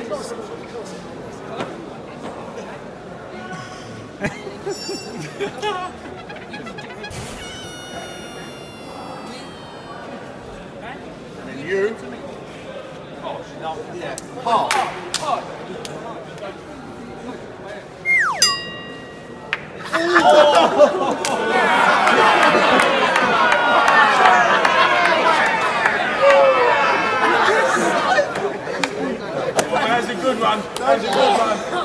And then you. Yeah. Hard. That's a good one. That's a good one.